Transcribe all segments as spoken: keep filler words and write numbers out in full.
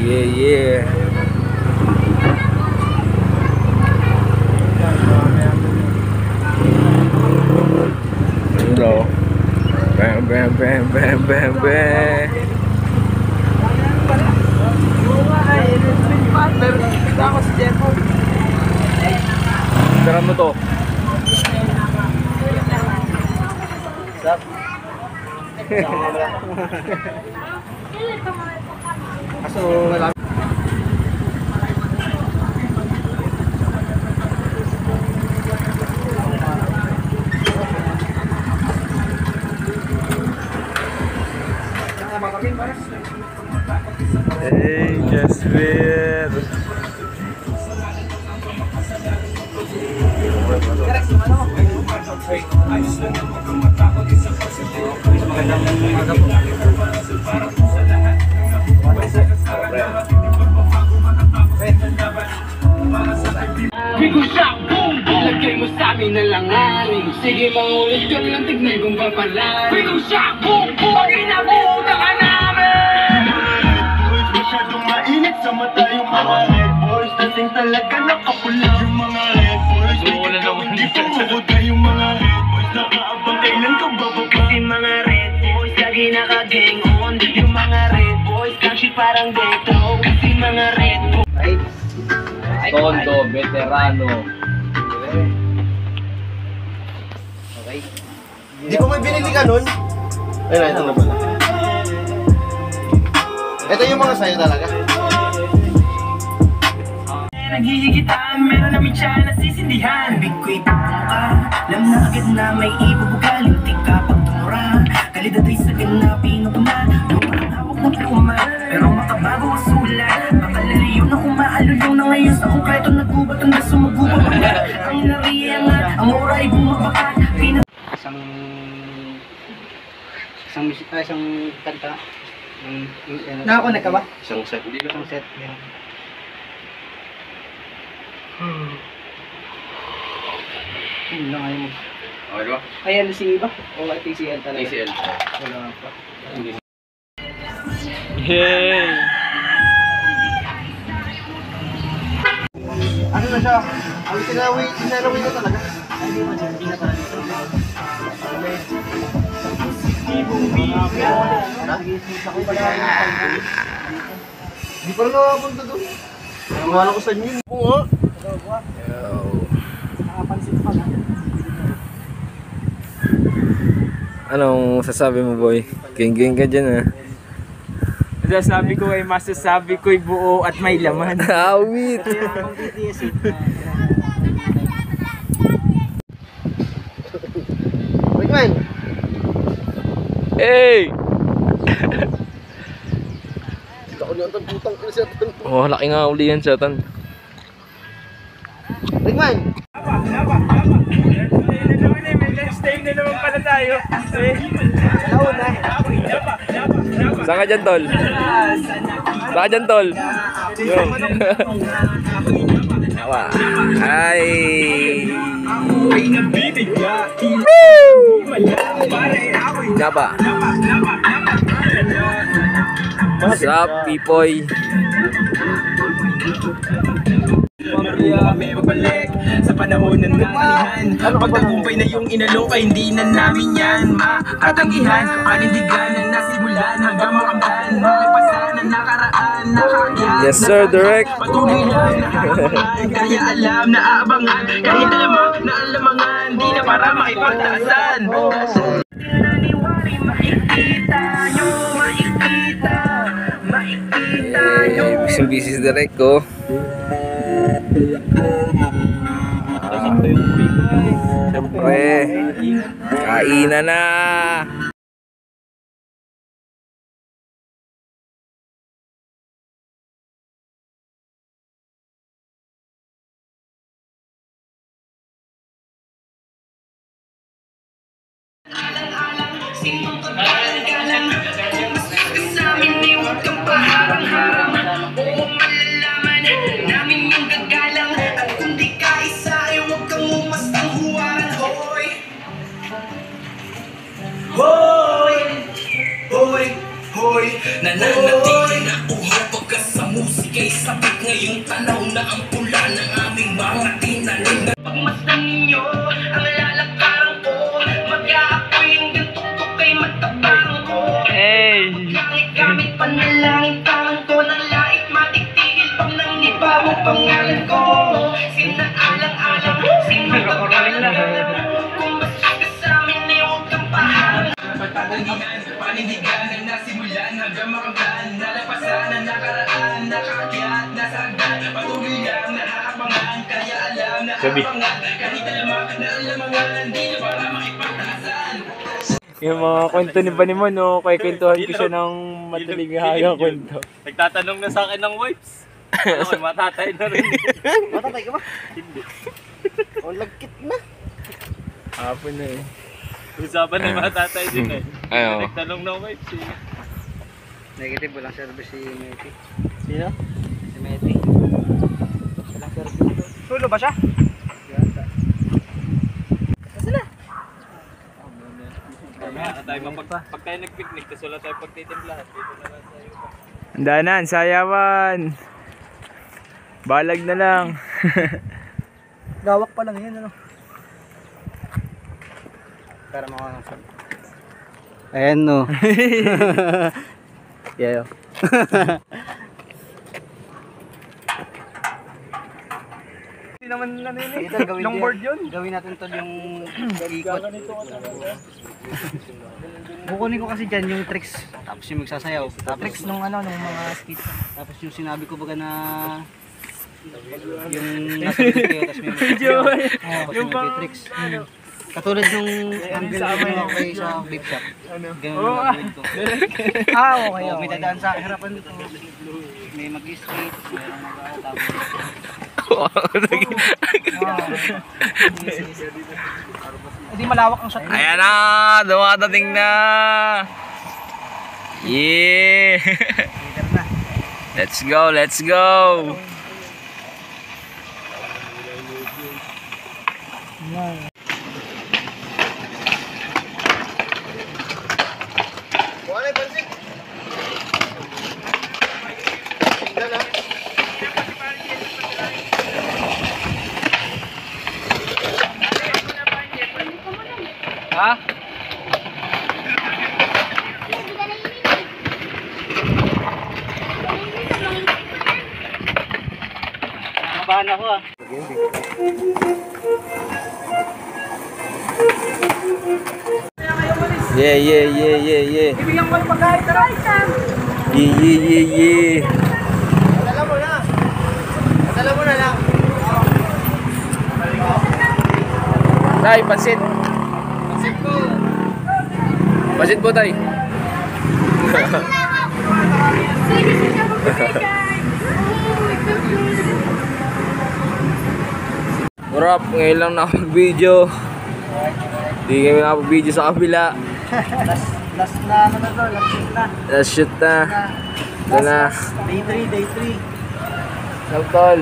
Yeah, yeah. Hello. Bam, bam, bam, bam, bam, bam. Tara mo to. Stop. Kaso wala. Hey, Jasper. Bigo siya, boom, boom. Lagay mo sa amin na langanin. Sige, mangulit ka lang, tignan kong papalan. Bigo siya, boom, boom. Pag inabuta ka namin. Boys, masyadong mainit sa mata yung mga red boys. Dating talaga nakapula yung mga red boys. May gagawin di pumukuta yung mga red boys. Nakaabang kailan ka bababa. Kasi mga red boys lagi naka-gang on. Yung mga red boys lang shit parang detro. Kasi mga red boys. Tondo, veterano. Okay. Di ko may binili ka nun? Ayun, ito na pala. Ito yung mga sayo talaga. Naghihigitan, meron namin siya nasisindihan. Big ko ipapong ka, alam na agad na may ibubugaling. Tika pag tumura, kalidad ay sa ganapin o puna. Lumarang hawak na pluma, pero makabago ang sulat. Makalaliw na umaalulong na ngayon sa konkreto. Naggubat hanggang sumagubang mga. Ang nariyangan, ang ora ay bumabaka. Pinag... Isang... Isang musika, isang kanta. Nakakonek ka ba? Isang set. Isang set. Yeah. Hmm. Yun lang ayaw mo. Okay ba? Ayan si iba? O T C L talaga? T C L. Wala pa. Yay! Ano na siya? Ang sinawi, sinawi na talaga. Hindi mo dyan, hindi na talaga. Hindi pa rin nakapunta doon. Namala ko sa inyo yun. Oo nga. Anong sasabi mo, boy? King-king ka dyan, ah. Masasabi ko ay masasabi ko'y buo at may laman. Awit! Rickman! Hey! Ako niyo ang putang kinasatan. Oh, laki nga uli yan, Satan. Rickman! Stay na naman pala tayo. Saan ka dyan, tol? Saan ka dyan, tol? Yo. Awa. Ay! Napa? What's up, Pipoy? Kami magbalik sa panahon ng nangihan. Pagtagumpay na yung inalok ay hindi na namin yan makatanggihan. Panindigan na nasimulan hanggang makamtan. Nagpasan na nakaraan, nakakyan. Yes sir, direct. Patuloy lang naabangan, kaya alam na aabangan. Kahit alamang na alamangan, di na para makipagtaasan. Naniwari makikita nyo, makikita, makikita nyo. Busy-busy si direct ko. Siyempre, kainan na. Sinong pagkagalang sa amin di huwag kang paharang-harang. Oo, malalaman namin yung gagalang. At kung di ka isa ay huwag kang umastang huwaran. Hoy! Hoy! Hoy! Hoy! Nananatili na uhaw pagkasamuha. sabog ngayong tanaw na ang pula ng aming mga tinanim. Pagmasdan ninyo ang lalakaran ko, mag-aapoy hanggang tuktok kay matapang ko. Hey! Gamit pa nilang tangan ko ng lait, matigtigil pang nang iba mo pangalan ko. Sinaalang-alang, sinagagalang, kung basta ka sa amin ay huwag kang pahalang. Pagtatalingan, panindigan ang nasimulan hanggang makamtan, nalapasan ang nakaraan, nakakyat, nasagdan, patuloy lang naabangan, kaya alam na abangan, kahit alamak na alamangan, di na para makipagtasan. Yung mga kwento ni Banimon, no? Kaya kwentuhan ko siya ng mataligahagang kwento. Nagtatanong na sa akin ng wipes. Ano, matatay na rin. Matatay ka ba? Hindi. O, lagkit na. Hapon na eh. Usapan na matatay din eh. Ayaw. Nagtanong ng wipes eh. Negative, walang service si Meti. Sino? Si Meti. Walang service. Tulo ba siya? Mamaya tayo mapag... Pag tayo nag-picnic, tapos wala tayo pagtitimplahan. Dito na lang tayo. Andanan, sayawan. Balag na lang. Gawak pa lang yan, ano? Para makakasal. Ayan no. Yayo. Hindi naman ano yun eh. Ito, gawin Longboard yun. yun. Gawin natin to yung ikot. Kukunin ko kasi dyan yung tricks. Tapos yung magsasayaw. Tapos Tricks nung ano, nung mga skits. Tapos yung sinabi ko baga na yung nasa video kayo, tapos may magsasayaw. Tapos yung tricks. Katulad nung angle na ako kayo sa vape shop. Ganun yung gagawin ko. Ah, okay. Oh, may okay. dadaan sa harapan dito. May mag-skate, mayroong mag-tapos. Hindi malawak ang shot. Ayan na! Dumadating na! Yeah! Let's go, let's go! Wala, pansin. Tingnan na. Ha? Nakabahan ako ah. Yeah, yeah, yeah, yeah, yeah. Ibigyan ko yung pagkain, tara. Yeah, yeah, yeah, yeah. Dala mo na. Dala mo na lang. Tay, pansit. Pansin ko. Pansit po, tay. Murap, ngayon lang nakapag-video. Hindi kami nakapag-video sa kabila. Last, last na ano na to, last shoot na. Last shoot na. Ito na. Day three, day three. Nagtol.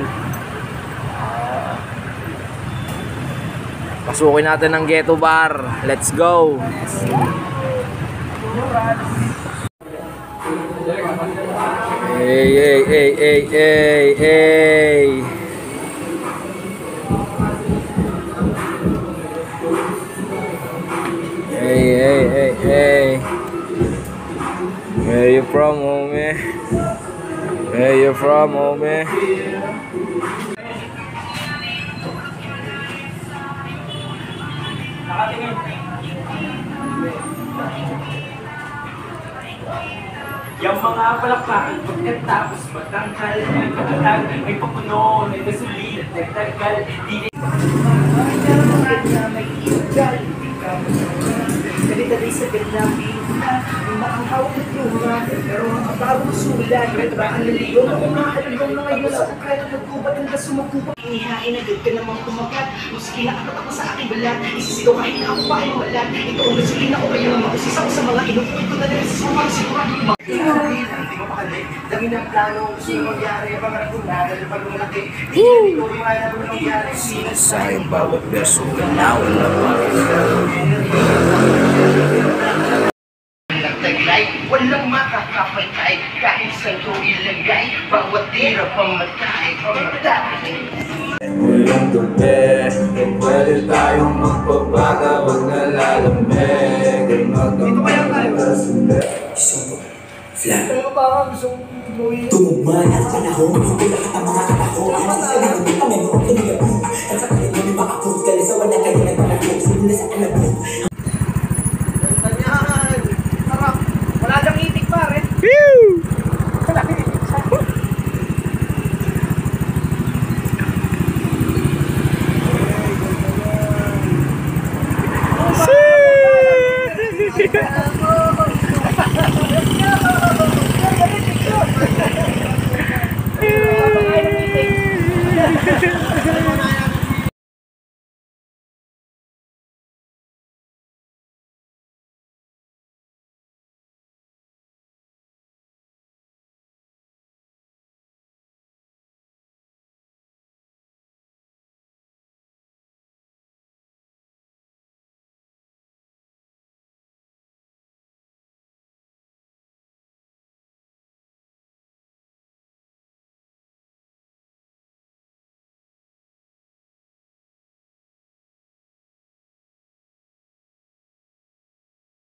Pasukin natin ang ghetto bar. Let's go. Hey, hey, hey, hey, hey, hey. Hey, hey, hey, hey. Where you from, homie? Where you from, homie? Yung mga palakpakan pagkatapos magtangkal, may pagkatag, may papuno, may gasolina, nagtagal, di dali-dali sa ganda, yung makangawag at lunga, pero ang bagong sulat, retraan na liyo, kumakalimang na ngayon sa ukrat, nagkubat ang kasumagkubat. Inihain agad ka namang kumakat, maski nakatat ako sa aking balat, isisigaw kahit na ako pa ay mawalan, ito ang gasolina ko kayo na makusis ako sa mga inupuin ko na rin sa sumang sigurado. Hindi mo pakali, dami ng plano, gusto yung mangyari, pangarap ko na, dahil pag malaki, hindi ko yung kaya na mangyari, sinasayang bawat beso, ganawan na mga. Nagtag-like. Walang makakapatay kahit saan ko ilagay. Bawat tira pamatay, pamatay. Walang gabi, kung pwede tayong magpabaga, wag nalalamig. Dito kaya tayo. Tumugma na ang panahon, hindi lahat ang mga katahon. Ang sabi ng mga memory, ang memory, at sa kanila may mga pagkalis sa wala kayo nagpanahon. Simula sa alam mo,